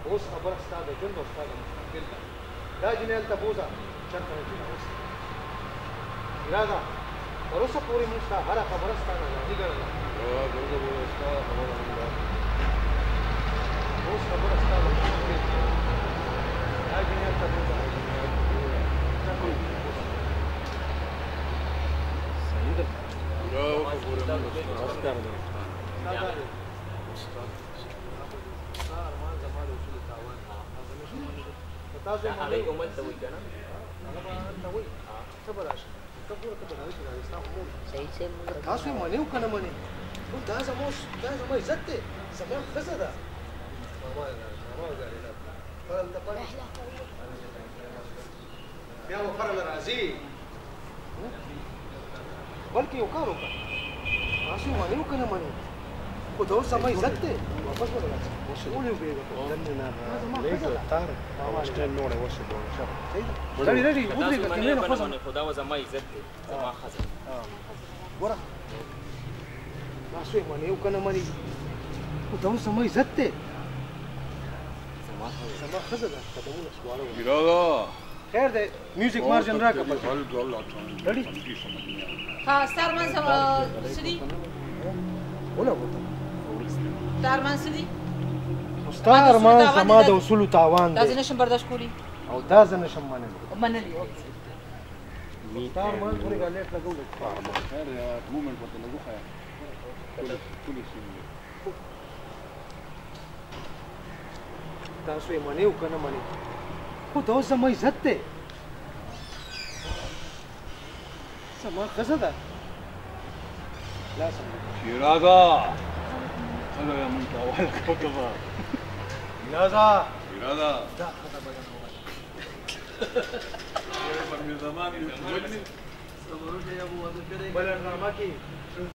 اوس خبره ستا د ژوند او ستا د مستقبل ده دا جنې هلته بوځه چېرته نه چې راوستې راځه تر اوسه پورې موږ ستا هره خبره ستا ناځواني ګڼله اوس خبره ستا د مستقبل دا جنې هلته بوځه صحیح ده هغه عمر ته وایي کنه هغه به هلته وایي ته به راشې ته ګوره ته به راځې چې راځې ستا خو مور صحیح صحیح تاسو یې منې او که نه منې دا زما عزت دی زما ښځه ده ماما وګارېده فرل ته پاتې بیا به فرله راځي بلکې یو کار وکړه تاسو یې منې او که نه منې خو دا اوس زما عزت دی واپس به راځي ولې وبېږه رډي ودرېږه کینې نه خوځه خو دا زما عزت دی زما ښځه ګوره تاسو یې منې او که نه منې خو دا اوس زما عزت دی زما ښځه ده قدمونه سواړه خیر دی میوزیک مارجن راکړه رډي ها ستارمن څه دي ولګوته ستارمن څه دي ستا ارمان زما د اصولو تاوان دا دی زه نشم برداشت کولی او دا زه نشم منلی منلی ستا ارمان پورې ګالیټ لګولو تاسو یې منې او که نه منې خو دا اوس زما عزت دی زما ښځه ده شیرازه څنګه یې مونږ ته اول کوکبه شیرازه شیرازه دا ښځه به درنه پر مې زمان یې بله ډرامه کې